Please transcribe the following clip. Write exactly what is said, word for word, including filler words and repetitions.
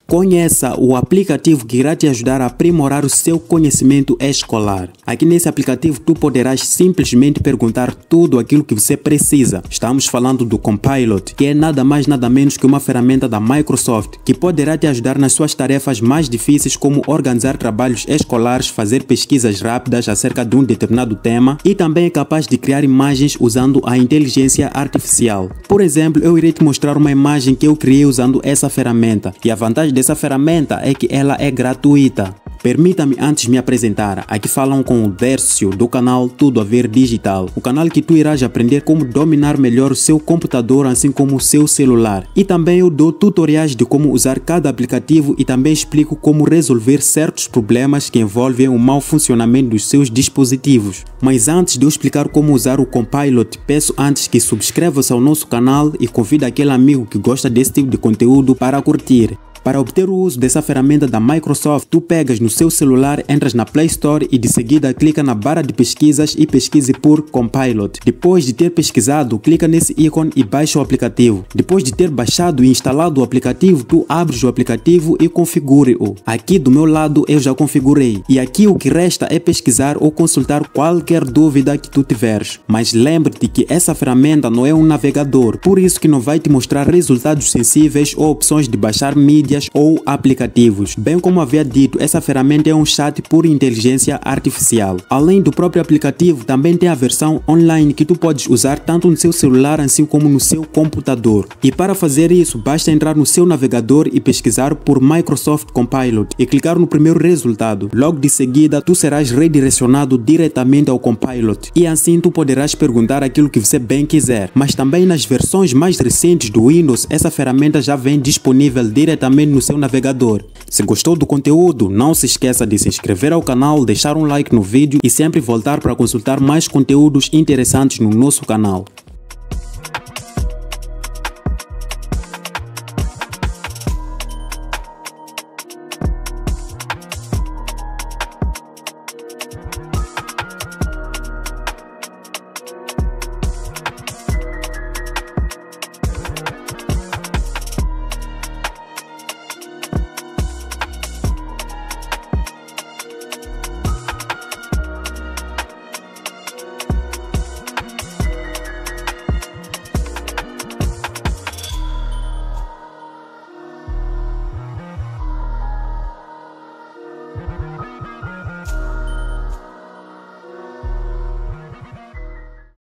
Conheça o aplicativo que irá te ajudar a aprimorar o seu conhecimento escolar. Aqui nesse aplicativo tu poderás simplesmente perguntar tudo aquilo que você precisa. Estamos falando do Copilot, que é nada mais nada menos que uma ferramenta da Microsoft, que poderá te ajudar nas suas tarefas mais difíceis, como organizar trabalhos escolares, fazer pesquisas rápidas acerca de um determinado tema, e também é capaz de criar imagens usando a inteligência artificial. Por exemplo, eu irei te mostrar uma imagem que eu criei usando essa ferramenta, e a vantagem dessa ferramenta é que ela é gratuita. Permita-me antes me apresentar. Aqui falam com o Dércio do canal Tudo a Ver Digital, o canal que tu irás aprender como dominar melhor o seu computador, assim como o seu celular. E também eu dou tutoriais de como usar cada aplicativo e também explico como resolver certos problemas que envolvem o mau funcionamento dos seus dispositivos. Mas antes de eu explicar como usar o Copilot, peço antes que subscreva-se ao nosso canal e convide aquele amigo que gosta desse tipo de conteúdo para curtir. Para obter o uso dessa ferramenta da Microsoft, tu pegas no seu celular, entras na Play Store e de seguida clica na barra de pesquisas e pesquise por Copilot. Depois de ter pesquisado, clica nesse ícone e baixa o aplicativo. Depois de ter baixado e instalado o aplicativo, tu abres o aplicativo e configure-o. Aqui do meu lado eu já configurei. E aqui o que resta é pesquisar ou consultar qualquer dúvida que tu tiveres. Mas lembre-te que essa ferramenta não é um navegador, por isso que não vai te mostrar resultados sensíveis ou opções de baixar mídias ou aplicativos. Bem como havia dito, essa ferramenta é um chat por inteligência artificial. Além do próprio aplicativo, também tem a versão online que tu podes usar tanto no seu celular assim como no seu computador. E para fazer isso, basta entrar no seu navegador e pesquisar por Microsoft Copilot e clicar no primeiro resultado. Logo de seguida, tu serás redirecionado diretamente ao Copilot e assim tu poderás perguntar aquilo que você bem quiser. Mas também nas versões mais recentes do Windows, essa ferramenta já vem disponível diretamente no seu navegador. Se gostou do conteúdo, não se esqueça de se inscrever ao canal, deixar um like no vídeo e sempre voltar para consultar mais conteúdos interessantes no nosso canal.